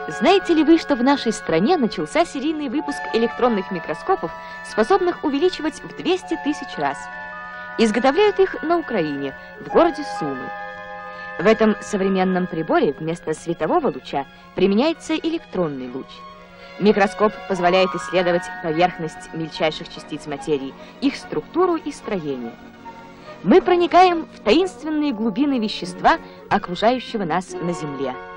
Знаете ли вы, что в нашей стране начался серийный выпуск электронных микроскопов, способных увеличивать в 200 тысяч раз? Изготовляют их на Украине, в городе Сумы. В этом современном приборе вместо светового луча применяется электронный луч. Микроскоп позволяет исследовать поверхность мельчайших частиц материи, их структуру и строение. Мы проникаем в таинственные глубины вещества, окружающего нас на Земле.